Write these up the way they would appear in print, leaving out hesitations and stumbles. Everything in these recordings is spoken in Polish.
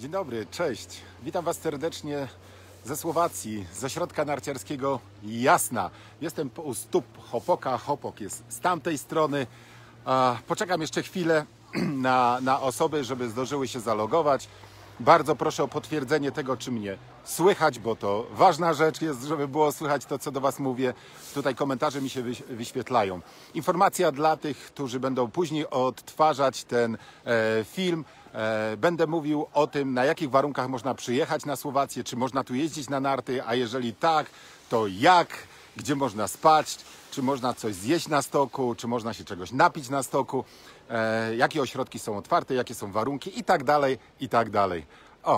Dzień dobry, cześć. Witam Was serdecznie ze Słowacji, ze ośrodka narciarskiego Jasna. Jestem u stóp Hopoka, Hopok jest z tamtej strony. Poczekam jeszcze chwilę na osoby, żeby zdążyły się zalogować. Bardzo proszę o potwierdzenie tego, czy mnie słychać, bo to ważna rzecz jest, żeby było słychać to, co do Was mówię. Tutaj komentarze mi się wyświetlają. Informacja dla tych, którzy będą później odtwarzać ten film. Będę mówił o tym, na jakich warunkach można przyjechać na Słowację, czy można tu jeździć na narty, a jeżeli tak, to jak, gdzie można spać, czy można coś zjeść na stoku, czy można się czegoś napić na stoku, jakie ośrodki są otwarte, jakie są warunki i tak dalej, i tak dalej. O,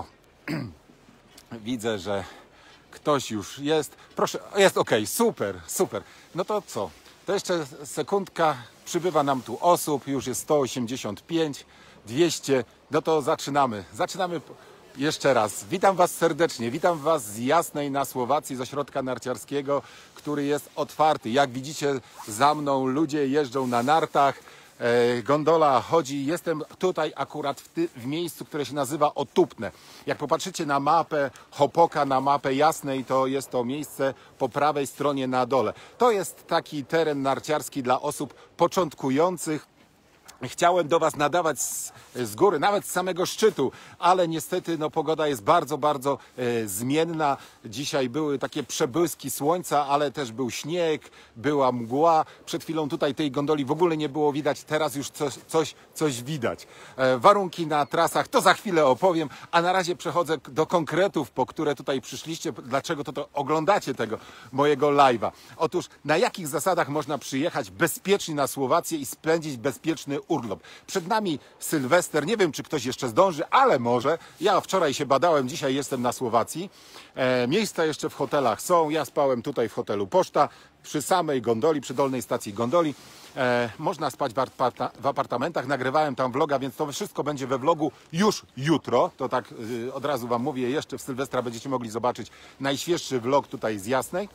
widzę, że ktoś już jest. Proszę, jest ok, super, super. No to co? To jeszcze sekundka, przybywa nam tu osób, już jest 185, 200, no to zaczynamy. Zaczynamy jeszcze raz. Witam Was serdecznie, witam Was z Jasnej na Słowacji, z ośrodka narciarskiego, który jest otwarty. Jak widzicie, za mną ludzie jeżdżą na nartach, gondola chodzi. Jestem tutaj akurat w miejscu, które się nazywa Otupne. Jak popatrzycie na mapę Hopoka, na mapę Jasnej, to jest to miejsce po prawej stronie na dole. To jest taki teren narciarski dla osób początkujących. Chciałem do Was nadawać z góry, nawet z samego szczytu, ale niestety no, pogoda jest bardzo zmienna. Dzisiaj były takie przebłyski słońca, ale też był śnieg, była mgła. Przed chwilą tutaj tej gondoli w ogóle nie było widać, teraz już coś widać. Warunki na trasach to za chwilę opowiem, a na razie przechodzę do konkretów, po które tutaj przyszliście, dlaczego to oglądacie tego mojego live'a. Otóż na jakich zasadach można przyjechać bezpiecznie na Słowację i spędzić bezpieczny urlop. Przed nami Sylwester, nie wiem czy ktoś jeszcze zdąży, ale może. Ja wczoraj się badałem, dzisiaj jestem na Słowacji. Miejsca jeszcze w hotelach są, ja spałem tutaj w hotelu Poczta, przy samej gondoli, przy dolnej stacji gondoli. Można spać w apartamentach, nagrywałem tam vloga, więc to wszystko będzie we vlogu już jutro. To tak od razu Wam mówię, jeszcze w Sylwestra będziecie mogli zobaczyć najświeższy vlog tutaj z Jasnej.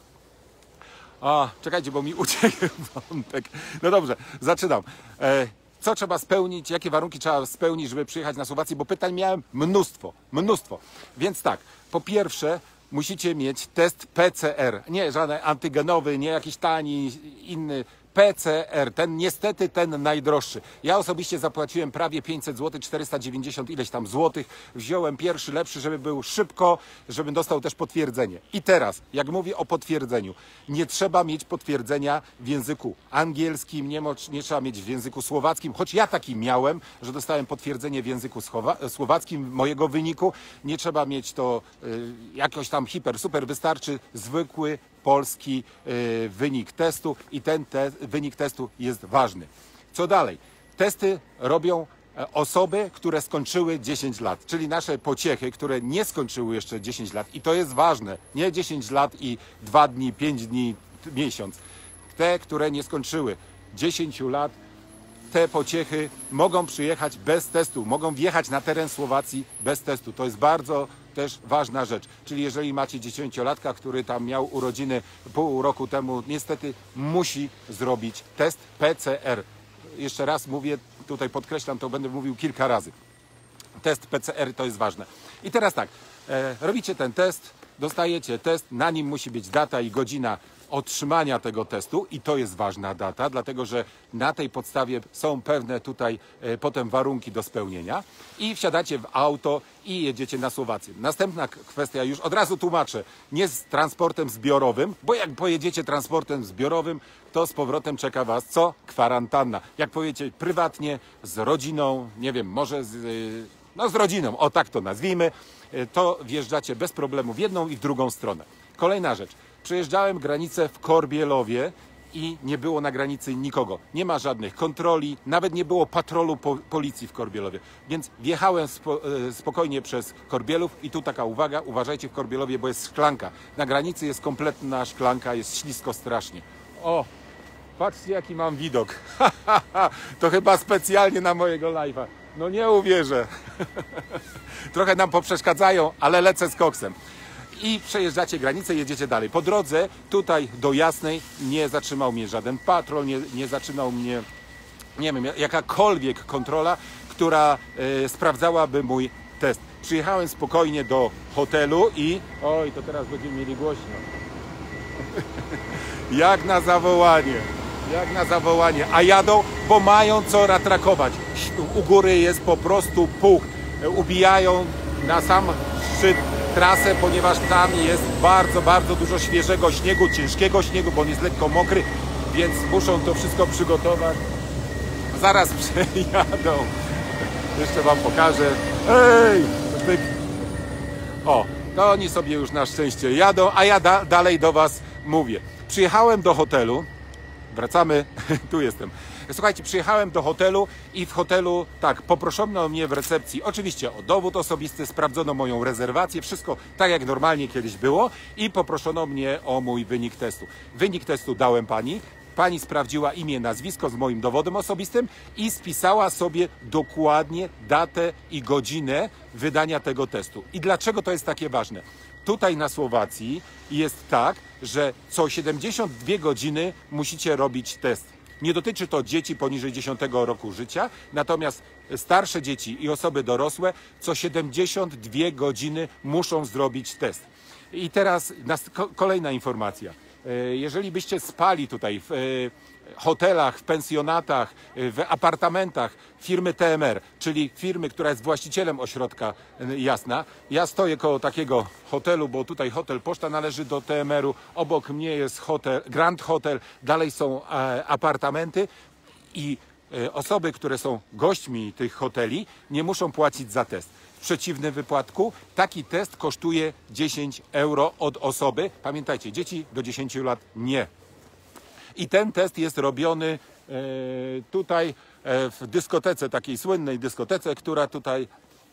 Czekajcie, bo mi uciekł wątek. No dobrze, zaczynam. Co trzeba spełnić, jakie warunki trzeba spełnić, żeby przyjechać na Słowację, bo pytań miałem mnóstwo. Więc tak, po pierwsze musicie mieć test PCR, nie żaden antygenowy, nie jakiś tani, inny, PCR, niestety ten najdroższy. Ja osobiście zapłaciłem prawie 500 zł, 490 ileś tam złotych. Wziąłem pierwszy, lepszy, żeby był szybko, żebym dostał też potwierdzenie. I teraz, jak mówię o potwierdzeniu, nie trzeba mieć potwierdzenia w języku angielskim, nie trzeba mieć w języku słowackim, choć ja taki miałem, że dostałem potwierdzenie w języku słowackim mojego wyniku. Nie trzeba mieć to jakoś tam super, wystarczy zwykły polski wynik testu i ten wynik testu jest ważny. Co dalej? Testy robią osoby, które skończyły 10 lat, czyli nasze pociechy, które nie skończyły jeszcze 10 lat i to jest ważne, nie 10 lat i 2 dni, 5 dni, miesiąc. Te, które nie skończyły 10 lat, te pociechy mogą przyjechać bez testu, mogą wjechać na teren Słowacji bez testu. To jest bardzo też ważna rzecz. Czyli jeżeli macie 10-latka, który tam miał urodziny pół roku temu, niestety musi zrobić test PCR. Jeszcze raz mówię, tutaj podkreślam, to będę mówił kilka razy. Test PCR to jest ważne. I teraz tak, robicie ten test, dostajecie test, na nim musi być data i godzina otrzymania tego testu i to jest ważna data, dlatego że na tej podstawie są pewne tutaj potem warunki do spełnienia i wsiadacie w auto i jedziecie na Słowację. Następna kwestia, już od razu tłumaczę, nie z transportem zbiorowym, bo jak pojedziecie transportem zbiorowym, to z powrotem czeka Was co? Kwarantanna. Jak pojedziecie prywatnie, z rodziną, nie wiem, może z rodziną, o tak to nazwijmy, to wjeżdżacie bez problemu w jedną i w drugą stronę. Kolejna rzecz. Przejeżdżałem granicę w Korbielowie i nie było na granicy nikogo. Nie ma żadnych kontroli, nawet nie było patrolu policji w Korbielowie. Więc wjechałem spokojnie przez Korbielów i tu taka uwaga, uważajcie w Korbielowie, bo jest szklanka. Na granicy jest kompletna szklanka, jest ślisko strasznie. O, patrzcie jaki mam widok. To chyba specjalnie na mojego live'a. No nie uwierzę. Trochę nam poprzeszkadzają, ale lecę z koksem. I przejeżdżacie granicę, jedziecie dalej. Po drodze tutaj do Jasnej nie zatrzymał mnie żaden patrol, nie zatrzymał mnie, nie wiem, jakakolwiek kontrola, która sprawdzałaby mój test. Przyjechałem spokojnie do hotelu i... Oj, to teraz będziemy mieli głośno. Jak na zawołanie. Jak na zawołanie. A jadą, bo mają co ratrakować. U góry jest po prostu puch. Ubijają na sam szczyt trasę, ponieważ tam jest bardzo, bardzo dużo świeżego śniegu, ciężkiego śniegu, bo on jest lekko mokry, więc muszą to wszystko przygotować. Zaraz przejadą. Jeszcze wam pokażę. Ej! O, to oni sobie już na szczęście jadą, a ja dalej do was mówię. Przyjechałem do hotelu. Wracamy. Tu jestem. Słuchajcie, przyjechałem do hotelu i w hotelu, tak, poproszono mnie w recepcji, oczywiście o dowód osobisty, sprawdzono moją rezerwację, wszystko tak jak normalnie kiedyś było i poproszono mnie o mój wynik testu. Wynik testu dałem pani. Pani sprawdziła imię, nazwisko z moim dowodem osobistym i spisała sobie dokładnie datę i godzinę wydania tego testu. I dlaczego to jest takie ważne? Tutaj na Słowacji jest tak, że co 72 godziny musicie robić test. Nie dotyczy to dzieci poniżej 10 roku życia, natomiast starsze dzieci i osoby dorosłe co 72 godziny muszą zrobić test. I teraz kolejna informacja. Jeżeli byście spali tutaj w hotelach, w pensjonatach, w apartamentach firmy TMR, czyli firmy, która jest właścicielem ośrodka Jasna. Ja stoję koło takiego hotelu, bo tutaj hotel Poczta należy do TMR-u, obok mnie jest hotel, Grand Hotel, dalej są apartamenty i osoby, które są gośćmi tych hoteli, nie muszą płacić za test. W przeciwnym wypadku taki test kosztuje 10 euro od osoby. Pamiętajcie, dzieci do 10 lat nie. I ten test jest robiony tutaj w dyskotece, takiej słynnej dyskotece, która tutaj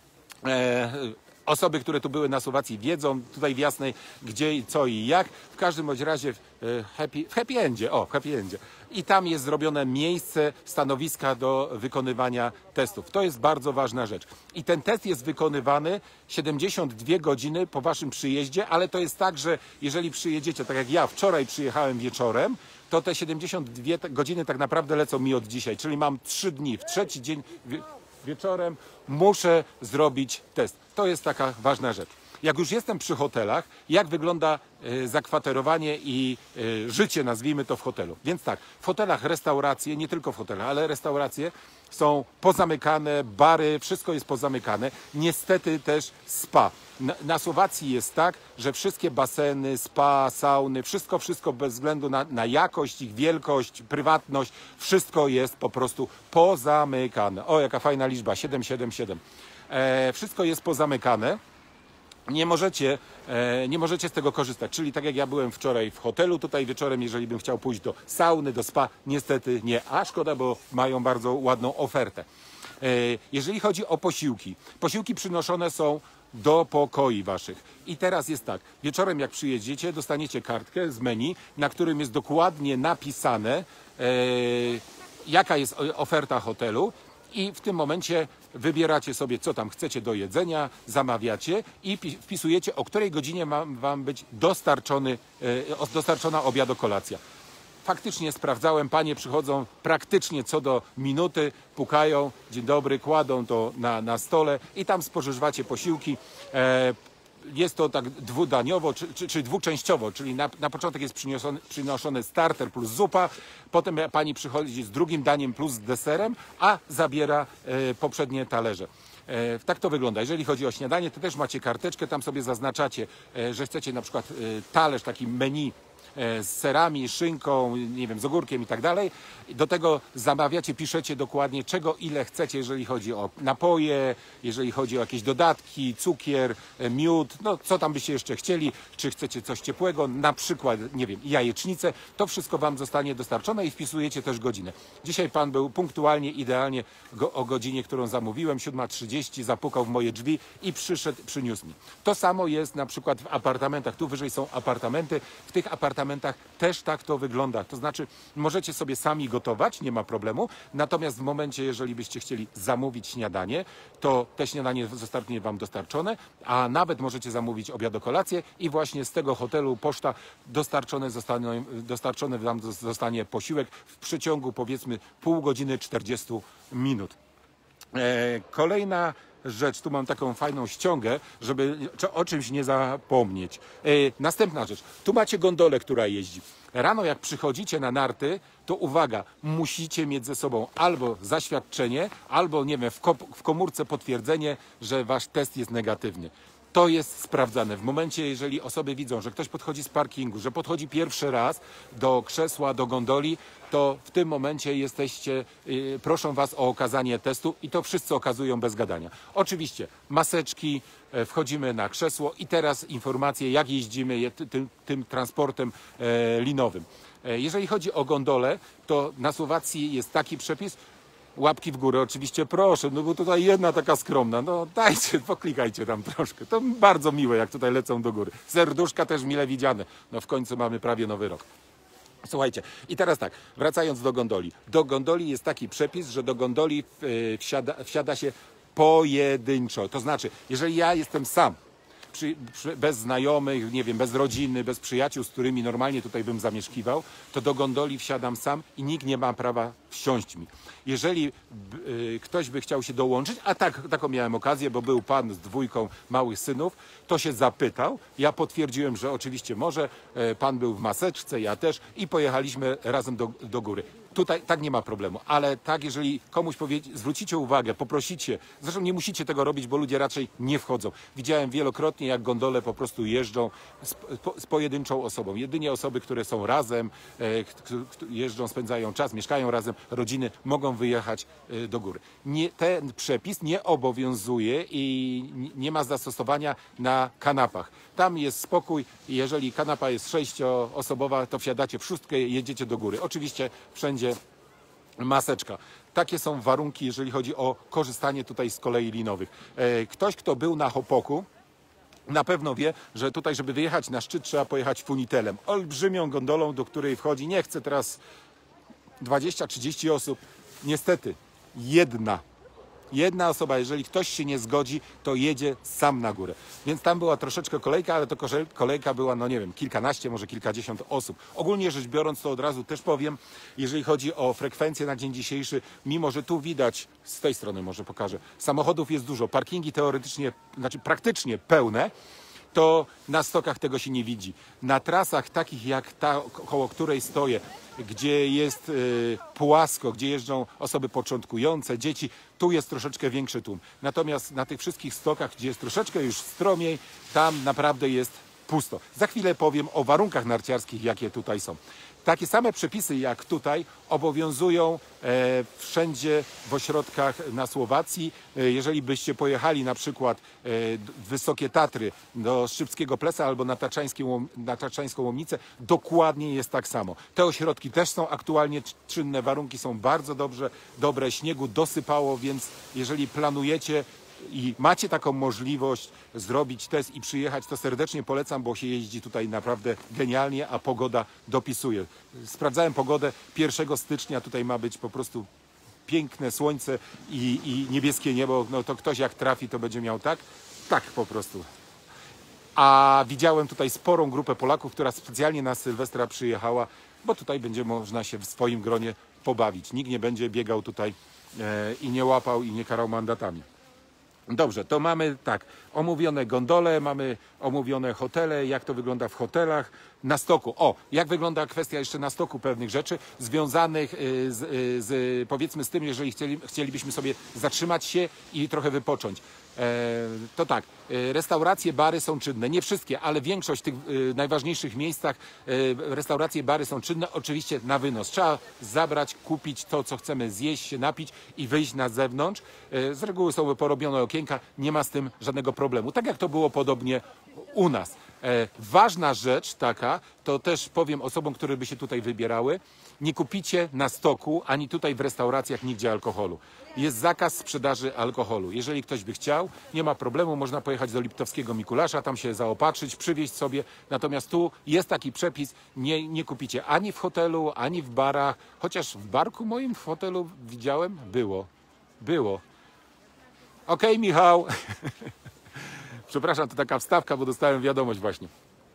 osoby, które tu były na Słowacji wiedzą, tutaj w Jasnej, gdzie, co i jak. W każdym bądź razie w Happy Endzie. O, w Happy Endzie. I tam jest zrobione miejsce, stanowiska do wykonywania testów. To jest bardzo ważna rzecz. I ten test jest wykonywany 72 godziny po waszym przyjeździe, ale to jest tak, że jeżeli przyjedziecie, tak jak ja wczoraj przyjechałem wieczorem, to te 72 godziny tak naprawdę lecą mi od dzisiaj. Czyli mam 3 dni. W trzeci dzień wieczorem muszę zrobić test. To jest taka ważna rzecz. Jak już jestem przy hotelach, jak wygląda zakwaterowanie i życie, nazwijmy to, w hotelu. Więc tak, w hotelach restauracje, nie tylko w hotelach, ale restauracje są pozamykane, bary, wszystko jest pozamykane. Niestety też spa. Na Słowacji jest tak, że wszystkie baseny, spa, sauny, wszystko bez względu na jakość, ich wielkość, prywatność, wszystko jest po prostu pozamykane. O, jaka fajna liczba, 777. Wszystko jest pozamykane. Nie możecie z tego korzystać. Czyli tak jak ja byłem wczoraj w hotelu, tutaj wieczorem, jeżeli bym chciał pójść do sauny, do spa, niestety nie. A szkoda, bo mają bardzo ładną ofertę. Jeżeli chodzi o posiłki, posiłki przynoszone są do pokoi waszych. I teraz jest tak, wieczorem jak przyjedziecie, dostaniecie kartkę z menu, na którym jest dokładnie napisane, jaka jest oferta hotelu. I w tym momencie wybieracie sobie, co tam chcecie do jedzenia, zamawiacie i wpisujecie, o której godzinie ma wam być dostarczona obiadokolacja. Faktycznie sprawdzałem, panie przychodzą praktycznie co do minuty, pukają, dzień dobry, kładą to na stole i tam spożywacie posiłki. Jest to tak dwudaniowo, czy dwuczęściowo, czyli na początek jest przynoszony starter plus zupa, potem pani przychodzi z drugim daniem plus deserem, a zabiera poprzednie talerze. Tak to wygląda. Jeżeli chodzi o śniadanie, to też macie karteczkę, tam sobie zaznaczacie, że chcecie na przykład talerz, taki menu z serami, szynką, nie wiem, z ogórkiem i tak dalej. Do tego zamawiacie, piszecie dokładnie czego, ile chcecie, jeżeli chodzi o napoje, jeżeli chodzi o jakieś dodatki, cukier, miód, no co tam byście jeszcze chcieli, czy chcecie coś ciepłego, na przykład, nie wiem, jajecznicę, to wszystko wam zostanie dostarczone i wpisujecie też godzinę. Dzisiaj pan był punktualnie, idealnie o godzinie, którą zamówiłem, 7:30, zapukał w moje drzwi i przyszedł, przyniósł mi. To samo jest na przykład w apartamentach, tu wyżej są apartamenty, w tych apartamentach też tak to wygląda. To znaczy możecie sobie sami gotować, nie ma problemu. Natomiast w momencie, jeżeli byście chcieli zamówić śniadanie, to te śniadanie zostanie wam dostarczone, a nawet możecie zamówić obiadokolację i właśnie z tego hotelu Poczta dostarczony wam zostanie posiłek w przeciągu powiedzmy pół godziny 40 minut. Kolejna rzecz, tu mam taką fajną ściągę, żeby o czymś nie zapomnieć. Następna rzecz, tu macie gondolę, która jeździ. Rano jak przychodzicie na narty, to uwaga, musicie mieć ze sobą albo zaświadczenie, albo nie wiem, w komórce potwierdzenie, że wasz test jest negatywny. To jest sprawdzane. W momencie, jeżeli osoby widzą, że ktoś podchodzi z parkingu, że podchodzi pierwszy raz do krzesła, do gondoli, to w tym momencie proszą was o okazanie testu i to wszyscy okazują bez gadania. Oczywiście maseczki, wchodzimy na krzesło i teraz informacje, jak jeździmy tym transportem linowym. Jeżeli chodzi o gondolę, to na Słowacji jest taki przepis, łapki w górę oczywiście proszę, no bo tutaj jedna taka skromna, no dajcie, poklikajcie tam troszkę, to bardzo miłe jak tutaj lecą do góry. Serduszka też mile widziane, no w końcu mamy prawie nowy rok. Słuchajcie, i teraz tak, wracając do gondoli. Do gondoli jest taki przepis, że do gondoli wsiada się pojedynczo, to znaczy, jeżeli ja jestem sam, bez znajomych, nie wiem, bez rodziny, bez przyjaciół, z którymi normalnie tutaj bym zamieszkiwał, to do gondoli wsiadam sam i nikt nie ma prawa wsiąść mi. Jeżeli ktoś by chciał się dołączyć, a taką miałem okazję, bo był pan z 2 małych synów, to się zapytał, ja potwierdziłem, że oczywiście może, pan był w maseczce, ja też i pojechaliśmy razem do góry. Tutaj tak nie ma problemu, ale tak, jeżeli komuś zwrócicie uwagę, poprosicie, zresztą nie musicie tego robić, bo ludzie raczej nie wchodzą. Widziałem wielokrotnie, jak gondole po prostu jeżdżą z pojedynczą osobą. Jedynie osoby, które są razem, jeżdżą, spędzają czas, mieszkają razem, rodziny mogą wyjechać do góry. Ten przepis nie obowiązuje i nie ma zastosowania na kanapach. Tam jest spokój, jeżeli kanapa jest 6-osobowa, to wsiadacie w 6, jedziecie do góry. Oczywiście wszędzie maseczka. Takie są warunki, jeżeli chodzi o korzystanie tutaj z kolei linowych. Ktoś, kto był na Hopoku, na pewno wie, że tutaj, żeby wyjechać na szczyt, trzeba pojechać funitelem. Olbrzymią gondolą, do której wchodzi, nie chcę teraz 20-30 osób. Niestety, jedna osoba, jeżeli ktoś się nie zgodzi, to jedzie sam na górę. Więc tam była troszeczkę kolejka, ale to kolejka była, no nie wiem, kilkanaście, może kilkadziesiąt osób. Ogólnie rzecz biorąc, to od razu też powiem, jeżeli chodzi o frekwencję na dzień dzisiejszy, mimo że tu widać, z tej strony może pokażę, samochodów jest dużo, parkingi teoretycznie, znaczy praktycznie pełne, to na stokach tego się nie widzi. Na trasach takich jak ta, koło której stoję, gdzie jest płasko, gdzie jeżdżą osoby początkujące, dzieci, tu jest troszeczkę większy tłum. Natomiast na tych wszystkich stokach, gdzie jest troszeczkę już stromiej, tam naprawdę jest pusto. Za chwilę powiem o warunkach narciarskich, jakie tutaj są. Takie same przepisy jak tutaj obowiązują wszędzie w ośrodkach na Słowacji. Jeżeli byście pojechali na przykład w Wysokie Tatry do Szczypskiego Plesa albo na Taczańską Łomnicę, dokładnie jest tak samo. Te ośrodki też są aktualnie czynne, warunki są bardzo dobre, śniegu dosypało, więc jeżeli planujecie i macie taką możliwość zrobić test i przyjechać, to serdecznie polecam, bo się jeździ tutaj naprawdę genialnie, a pogoda dopisuje. Sprawdzałem pogodę, 1 stycznia tutaj ma być po prostu piękne słońce i niebieskie niebo, no to ktoś jak trafi, to będzie miał tak po prostu. A widziałem tutaj sporą grupę Polaków, która specjalnie na Sylwestra przyjechała, bo tutaj będzie można się w swoim gronie pobawić. Nikt nie będzie biegał tutaj i nie łapał i nie karał mandatami. Dobrze, to mamy tak, omówione gondole, mamy omówione hotele, jak to wygląda w hotelach, na stoku. Jak wygląda kwestia jeszcze na stoku pewnych rzeczy związanych powiedzmy z tym, jeżeli chcielibyśmy sobie zatrzymać się i trochę wypocząć. To tak, restauracje, bary są czynne. Nie wszystkie, ale większość w tych najważniejszych miejscach restauracje, bary są czynne. Oczywiście na wynos. Trzeba zabrać, kupić to, co chcemy zjeść, się napić i wyjść na zewnątrz. Z reguły są porobione okienka, nie ma z tym żadnego problemu. Tak jak to było podobnie u nas. Ważna rzecz taka, to też powiem osobom, które by się tutaj wybierały, nie kupicie na stoku, ani tutaj w restauracjach nigdzie alkoholu. Jest zakaz sprzedaży alkoholu. Jeżeli ktoś by chciał, nie ma problemu, można pojechać do Liptowskiego Mikulasza, tam się zaopatrzyć, przywieźć sobie. Natomiast tu jest taki przepis, nie kupicie ani w hotelu, ani w barach. Chociaż w barku moim w hotelu widziałem, było. Okej, Michał. Przepraszam, to taka wstawka, bo dostałem wiadomość właśnie.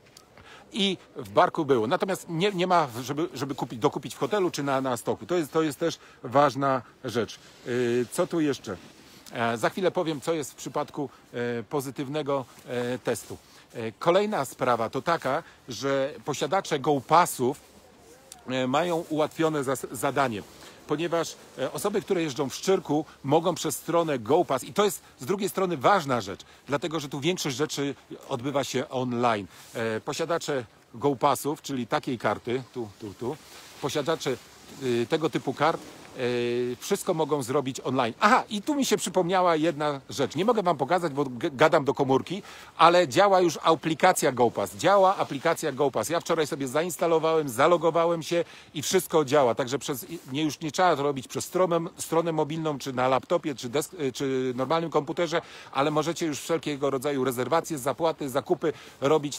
I w barku było. Natomiast nie ma, żeby dokupić w hotelu czy na stoku. To jest też ważna rzecz. Co tu jeszcze? Za chwilę powiem, co jest w przypadku pozytywnego testu. Kolejna sprawa to taka, że posiadacze GoPassów mają ułatwione zadanie, ponieważ osoby, które jeżdżą w Szczyrku, mogą przez stronę GoPass, i to jest z drugiej strony ważna rzecz, dlatego że tu większość rzeczy odbywa się online. Posiadacze GoPassów, czyli takiej karty, posiadacze tego typu kart, wszystko mogą zrobić online. Aha, i tu mi się przypomniała jedna rzecz. Nie mogę wam pokazać, bo gadam do komórki, ale działa już aplikacja GoPass. Działa aplikacja GoPass. Ja wczoraj sobie zainstalowałem, zalogowałem się i wszystko działa. Także już nie trzeba to robić przez stronę mobilną, czy na laptopie, czy normalnym komputerze, ale możecie już wszelkiego rodzaju rezerwacje, zapłaty, zakupy robić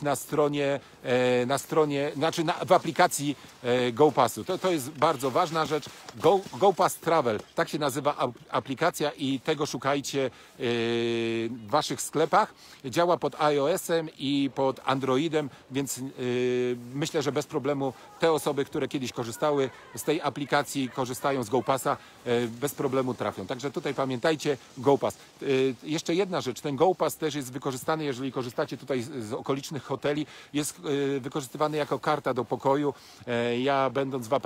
w aplikacji GoPassu. To jest bardzo ważna rzecz. GoPass Travel, tak się nazywa aplikacja i tego szukajcie w waszych sklepach. Działa pod iOS-em i pod Androidem, więc myślę, że bez problemu te osoby, które kiedyś korzystały z tej aplikacji, korzystają z GoPassa, bez problemu trafią. Także tutaj pamiętajcie, GoPass. Jeszcze jedna rzecz, ten GoPass też jest wykorzystany, jeżeli korzystacie tutaj z okolicznych hoteli, jest wykorzystywany jako karta do pokoju. Ja będąc w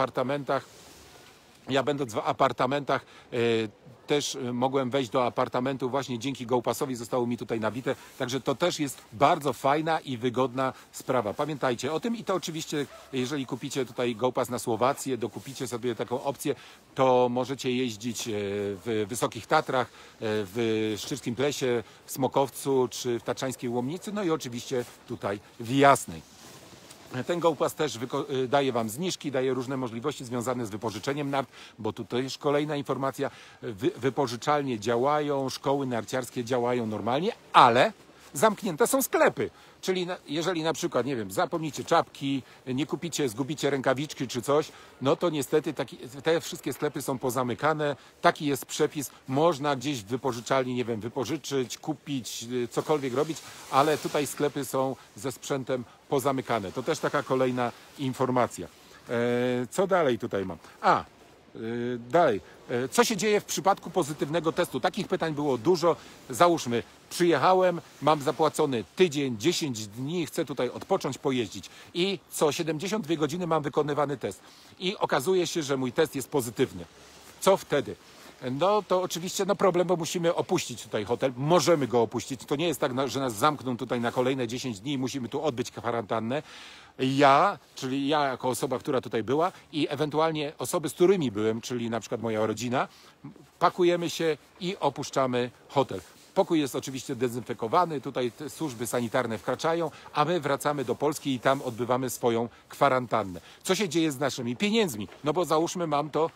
apartamentach też mogłem wejść do apartamentu właśnie dzięki GoPassowi, zostało mi tutaj nabite, także to też jest bardzo fajna i wygodna sprawa. Pamiętajcie o tym i to oczywiście, jeżeli kupicie tutaj GoPass na Słowację, dokupicie sobie taką opcję, to możecie jeździć w Wysokich Tatrach, w Szczyrskim Plesie, w Smokowcu czy w Tatrzańskiej Łomnicy, no i oczywiście tutaj w Jasnej. Ten GoPass też daje wam zniżki, daje różne możliwości związane z wypożyczeniem nart, bo tutaj już kolejna informacja, wypożyczalnie działają, szkoły narciarskie działają normalnie, ale zamknięte są sklepy. Czyli jeżeli na przykład, nie wiem, zapomnicie czapki, nie kupicie, zgubicie rękawiczki czy coś, no to niestety te wszystkie sklepy są pozamykane. Taki jest przepis. Można gdzieś w wypożyczalni, nie wiem, wypożyczyć, kupić, cokolwiek robić, ale tutaj sklepy są ze sprzętem pozamykane. To też taka kolejna informacja. Co dalej tutaj mam? Dalej. Co się dzieje w przypadku pozytywnego testu? Takich pytań było dużo. Załóżmy, przyjechałem, mam zapłacony tydzień, 10 dni, chcę tutaj odpocząć, pojeździć i co 72 godziny mam wykonywany test. I okazuje się, że mój test jest pozytywny. Co wtedy? No to oczywiście problem, bo musimy opuścić tutaj hotel. Możemy go opuścić. To nie jest tak, że nas zamkną tutaj na kolejne 10 dni i musimy tu odbyć kwarantannę. Czyli ja jako osoba, która tutaj była i ewentualnie osoby, z którymi byłem, czyli na przykład moja rodzina, pakujemy się i opuszczamy hotel. Pokój jest oczywiście dezynfekowany, tutaj te służby sanitarne wkraczają, a my wracamy do Polski i tam odbywamy swoją kwarantannę. Co się dzieje z naszymi pieniędzmi? No bo załóżmy,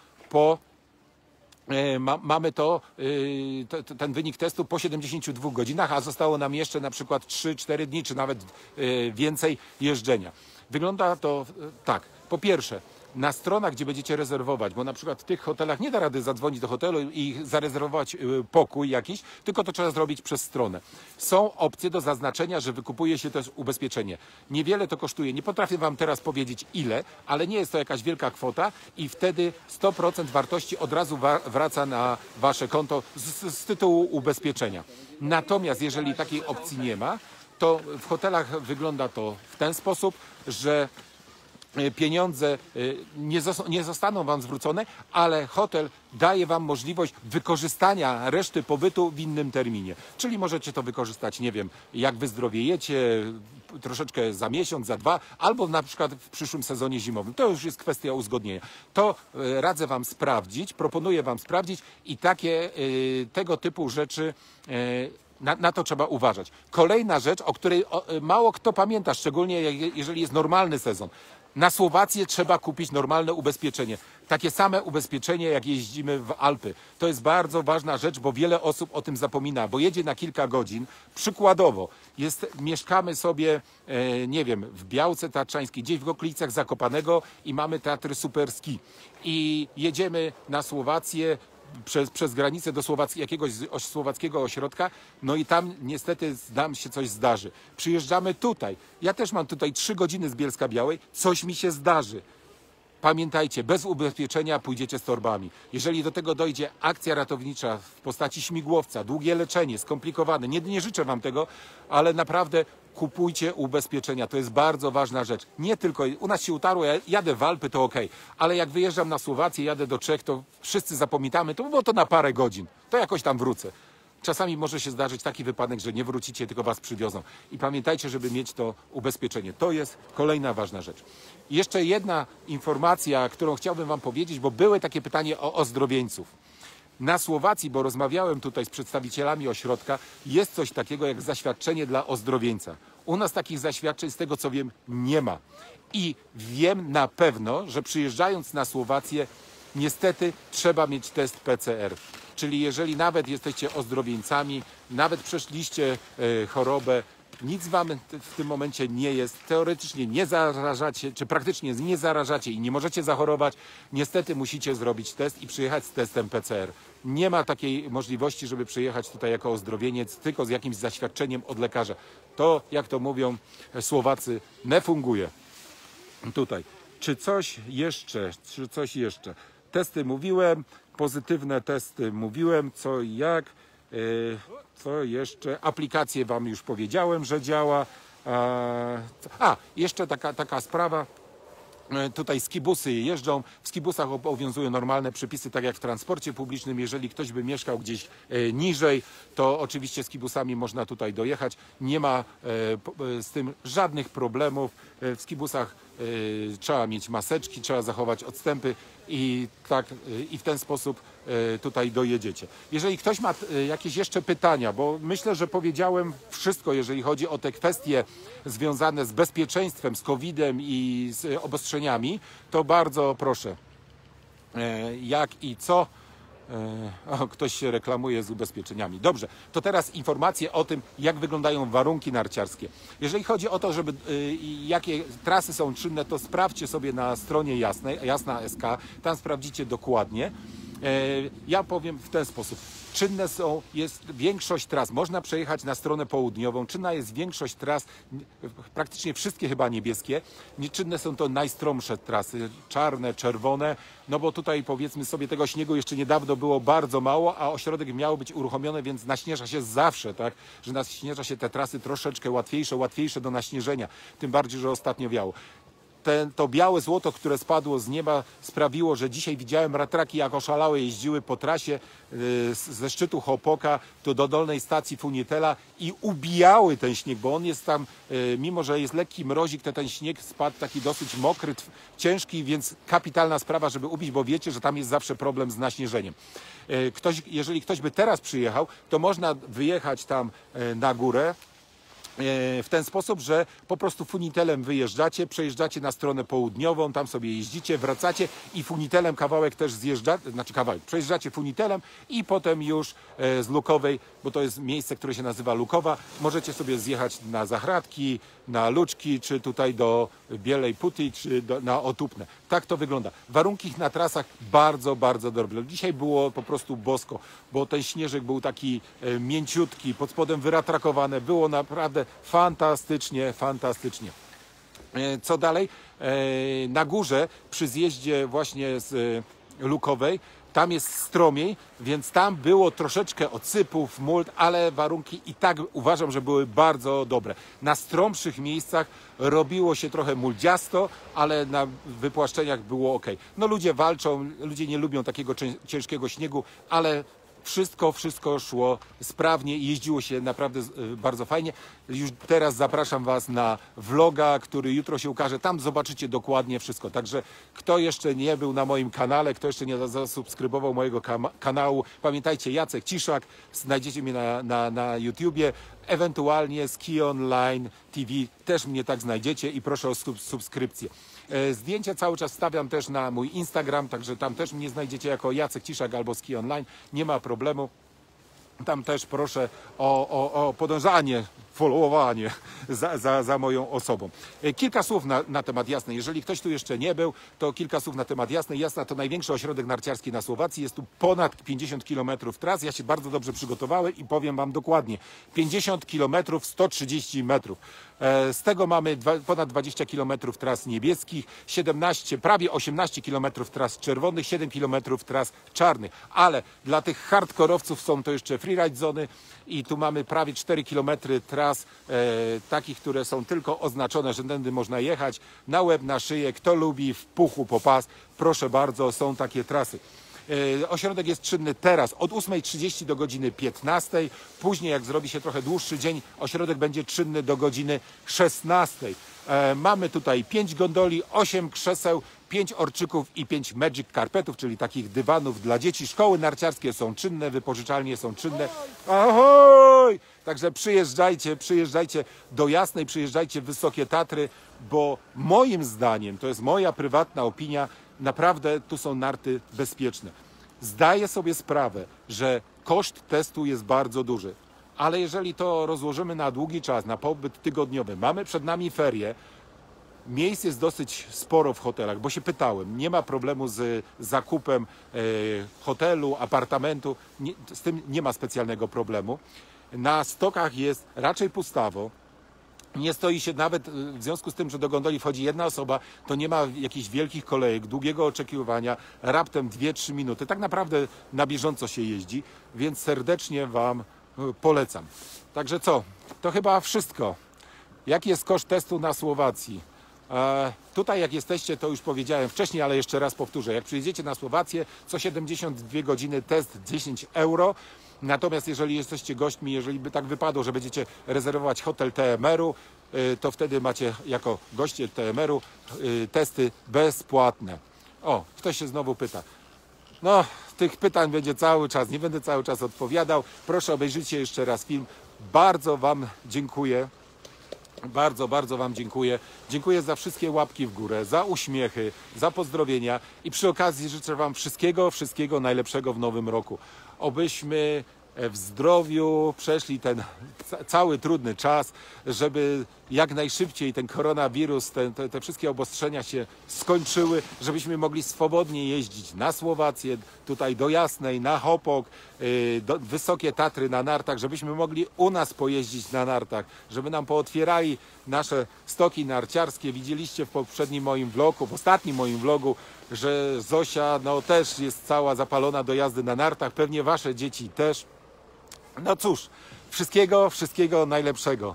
mamy ten wynik testu po 72 godzinach, a zostało nam jeszcze na przykład 3-4 dni, czy nawet więcej jeżdżenia. Wygląda to tak. Po pierwsze, na stronach, gdzie będziecie rezerwować, bo na przykład w tych hotelach nie da rady zadzwonić do hotelu i zarezerwować pokój jakiś, tylko to trzeba zrobić przez stronę. Są opcje do zaznaczenia, że wykupuje się też ubezpieczenie. Niewiele to kosztuje. Nie potrafię wam teraz powiedzieć ile, ale nie jest to jakaś wielka kwota i wtedy 100% wartości od razu wraca na wasze konto z tytułu ubezpieczenia. Natomiast jeżeli takiej opcji nie ma, to w hotelach wygląda to w ten sposób, że pieniądze nie zostaną wam zwrócone, ale hotel daje wam możliwość wykorzystania reszty pobytu w innym terminie. Czyli możecie to wykorzystać, nie wiem, jak wyzdrowiejecie, troszeczkę za miesiąc, za 2, albo na przykład w przyszłym sezonie zimowym. To już jest kwestia uzgodnienia. To radzę wam sprawdzić, proponuję wam sprawdzić i tego typu rzeczy na to trzeba uważać. Kolejna rzecz, o której mało kto pamięta, szczególnie jeżeli jest normalny sezon. Na Słowację trzeba kupić normalne ubezpieczenie. Takie same ubezpieczenie, jak jeździmy w Alpy. To jest bardzo ważna rzecz, bo wiele osób o tym zapomina, bo jedzie na kilka godzin. Przykładowo, mieszkamy sobie, nie wiem, w Białce Tatrzańskiej, gdzieś w okolicach Zakopanego i mamy Tatry Super Ski. I jedziemy na Słowację, przez granicę do jakiegoś słowackiego ośrodka, no i tam niestety nam się coś zdarzy. Przyjeżdżamy tutaj. Ja też mam tutaj 3 godziny z Bielska-Białej, coś mi się zdarzy. Pamiętajcie, bez ubezpieczenia pójdziecie z torbami. Jeżeli do tego dojdzie akcja ratownicza w postaci śmigłowca, długie leczenie, skomplikowane, nie życzę wam tego, ale naprawdę kupujcie ubezpieczenia. To jest bardzo ważna rzecz. Nie tylko, u nas się utarło, ja jadę w Alpy, to okej, ale jak wyjeżdżam na Słowację, jadę do Czech, to wszyscy zapominamy, to było to na parę godzin. To jakoś tam wrócę. Czasami może się zdarzyć taki wypadek, że nie wrócicie, tylko was przywiozą. I pamiętajcie, żeby mieć to ubezpieczenie. To jest kolejna ważna rzecz. I jeszcze jedna informacja, którą chciałbym wam powiedzieć, bo były takie pytanie o ozdrowieńców. Na Słowacji, bo rozmawiałem tutaj z przedstawicielami ośrodka, jest coś takiego jak zaświadczenie dla ozdrowieńca. U nas takich zaświadczeń, z tego co wiem, nie ma. I wiem na pewno, że przyjeżdżając na Słowację, niestety trzeba mieć test PCR. Czyli jeżeli nawet jesteście ozdrowieńcami, nawet przeszliście chorobę, nic wam w tym momencie nie jest, teoretycznie nie zarażacie, czy praktycznie nie zarażacie i nie możecie zachorować, niestety musicie zrobić test i przyjechać z testem PCR. Nie ma takiej możliwości, żeby przyjechać tutaj jako ozdrowieniec, tylko z jakimś zaświadczeniem od lekarza. To, jak to mówią Słowacy, nie funguje. Tutaj. Czy coś jeszcze? Testy mówiłem, pozytywne testy mówiłem, co i jak. Co jeszcze? Aplikację wam już powiedziałem, że działa. Jeszcze taka sprawa. Tutaj skibusy jeżdżą. W skibusach obowiązują normalne przepisy, tak jak w transporcie publicznym. Jeżeli ktoś by mieszkał gdzieś niżej, to oczywiście skibusami można tutaj dojechać. Nie ma z tym żadnych problemów. W skibusach trzeba mieć maseczki, trzeba zachować odstępy i w ten sposób tutaj dojedziecie. Jeżeli ktoś ma jakieś jeszcze pytania, bo myślę, że powiedziałem wszystko, jeżeli chodzi o te kwestie związane z bezpieczeństwem, z COVID-em i z obostrzeniami, to bardzo proszę, jak i co. Ktoś się reklamuje z ubezpieczeniami. Dobrze, to teraz informacje o tym, jak wyglądają warunki narciarskie. Jeżeli chodzi o to, jakie trasy są czynne, to sprawdźcie sobie na stronie Jasna SK, tam sprawdzicie dokładnie. Ja powiem w ten sposób. Jest większość tras, można przejechać na stronę południową, czynna jest większość tras, praktycznie wszystkie chyba niebieskie, nieczynne są to najstromsze trasy, czarne, czerwone, no bo tutaj powiedzmy sobie tego śniegu jeszcze niedawno było bardzo mało, a ośrodek miał być uruchomiony, więc naśnieża się zawsze, tak, że naśnieża się te trasy troszeczkę łatwiejsze do naśnieżenia, tym bardziej, że ostatnio wiało. To białe złoto, które spadło z nieba, sprawiło, że dzisiaj widziałem ratraki jak oszalałe jeździły po trasie ze szczytu Hopoka do dolnej stacji Funitela i ubijały ten śnieg, bo on jest tam, mimo że jest lekki mrozik, to ten śnieg spadł taki dosyć mokry, ciężki, więc kapitalna sprawa, żeby ubić, bo wiecie, że tam jest zawsze problem z naśnieżeniem. Jeżeli ktoś by teraz przyjechał, to można wyjechać tam na górę, w ten sposób, że po prostu funitelem wyjeżdżacie, przejeżdżacie na stronę południową, tam sobie jeździcie, wracacie i funitelem kawałek też przejeżdżacie funitelem i potem już z Lukowej, bo to jest miejsce, które się nazywa Lukowa, możecie sobie zjechać na Zachradki, na Luczki, czy tutaj do Bielej Puty, czy na Otupne. Tak to wygląda. Warunki na trasach bardzo, bardzo dobre. Dzisiaj było po prostu bosko, bo ten śnieżek był taki mięciutki, pod spodem wyratrakowane, było naprawdę fantastycznie. Co dalej? Na górze przy zjeździe właśnie z Lukowej tam jest stromiej, więc tam było troszeczkę odsypów, mult, ale warunki i tak uważam, że były bardzo dobre. Na stromszych miejscach robiło się trochę muldziasto, ale na wypłaszczeniach było ok. No ludzie walczą, ludzie nie lubią takiego ciężkiego śniegu, ale wszystko szło sprawnie i jeździło się naprawdę bardzo fajnie. Już teraz zapraszam Was na vloga, który jutro się ukaże. Tam zobaczycie dokładnie wszystko. Także kto jeszcze nie był na moim kanale, kto jeszcze nie zasubskrybował mojego kanału, pamiętajcie, Jacek Ciszak, znajdziecie mnie na YouTubie, ewentualnie Ski Online TV, też mnie tak znajdziecie i proszę o subskrypcję. Zdjęcia cały czas wstawiam też na mój Instagram, także tam też mnie znajdziecie jako Jacek Ciszak albo Ski Online, nie ma problemu. Tam też proszę o podążanie followowanie za moją osobą. Kilka słów na temat Jasnej. Jeżeli ktoś tu jeszcze nie był, to kilka słów na temat Jasnej. Jasna to największy ośrodek narciarski na Słowacji. Jest tu ponad 50 km tras. Ja się bardzo dobrze przygotowałem i powiem wam dokładnie. 50 km 130 metrów. Z tego mamy ponad 20 km tras niebieskich, 17, prawie 18 km tras czerwonych, 7 km tras czarnych. Ale dla tych hardkorowców są to jeszcze freeride zony i tu mamy prawie 4 km tras takich, które są tylko oznaczone, że tędy można jechać na łeb, na szyję. Kto lubi w puchu po pas, proszę bardzo, są takie trasy. Ośrodek jest czynny teraz od 8:30 do godziny 15. Później, jak zrobi się trochę dłuższy dzień, ośrodek będzie czynny do godziny 16. Mamy tutaj 5 gondoli, 8 krzeseł, 5 orczyków i 5 magic carpetów, czyli takich dywanów dla dzieci. Szkoły narciarskie są czynne, wypożyczalnie są czynne. Ahoj! Także przyjeżdżajcie do Jasnej, przyjeżdżajcie w Wysokie Tatry, bo moim zdaniem, to jest moja prywatna opinia, naprawdę tu są narty bezpieczne. Zdaję sobie sprawę, że koszt testu jest bardzo duży, ale jeżeli to rozłożymy na długi czas, na pobyt tygodniowy, mamy przed nami ferie, miejsc jest dosyć sporo w hotelach, bo się pytałem, nie ma problemu z zakupem hotelu, apartamentu, z tym nie ma specjalnego problemu. Na stokach jest raczej pustawo. Nie stoi się nawet, w związku z tym, że do gondoli wchodzi jedna osoba, to nie ma jakichś wielkich kolejek, długiego oczekiwania, raptem 2-3 minuty. Tak naprawdę na bieżąco się jeździ, więc serdecznie wam polecam. Także co? To chyba wszystko. Jaki jest koszt testu na Słowacji? Tutaj jak jesteście, to już powiedziałem wcześniej, ale jeszcze raz powtórzę. Jak przyjedziecie na Słowację, co 72 godziny test 10 euro. Natomiast jeżeli jesteście gośćmi, jeżeli by tak wypadło, że będziecie rezerwować hotel TMR-u, to wtedy macie jako goście TMR-u testy bezpłatne. O, ktoś się znowu pyta. No, tych pytań będzie cały czas, nie będę cały czas odpowiadał. Proszę obejrzyjcie jeszcze raz film. Bardzo wam dziękuję. Bardzo wam dziękuję. Dziękuję za wszystkie łapki w górę, za uśmiechy, za pozdrowienia i przy okazji życzę wam wszystkiego najlepszego w nowym roku. Obyśmy w zdrowiu przeszli ten cały trudny czas, żeby jak najszybciej ten koronawirus, te wszystkie obostrzenia się skończyły, żebyśmy mogli swobodnie jeździć na Słowację, tutaj do Jasnej, na Hopok, do Wysokie Tatry na nartach, żebyśmy mogli u nas pojeździć na nartach, żeby nam pootwierali nasze stoki narciarskie. Widzieliście w poprzednim moim vlogu, w ostatnim moim vlogu, że Zosia no, też jest cała zapalona do jazdy na nartach, pewnie wasze dzieci też. No cóż, wszystkiego najlepszego.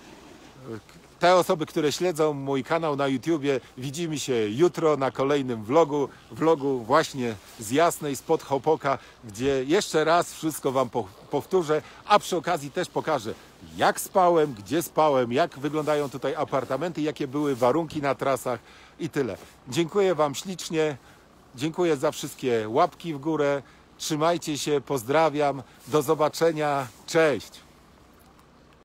Te osoby, które śledzą mój kanał na YouTubie, widzimy się jutro na kolejnym vlogu właśnie z Jasnej, spod Hopoka, gdzie jeszcze raz wszystko wam powtórzę, a przy okazji też pokażę, jak spałem, gdzie spałem, jak wyglądają tutaj apartamenty, jakie były warunki na trasach i tyle. Dziękuję wam ślicznie, dziękuję za wszystkie łapki w górę, trzymajcie się, pozdrawiam, do zobaczenia, cześć!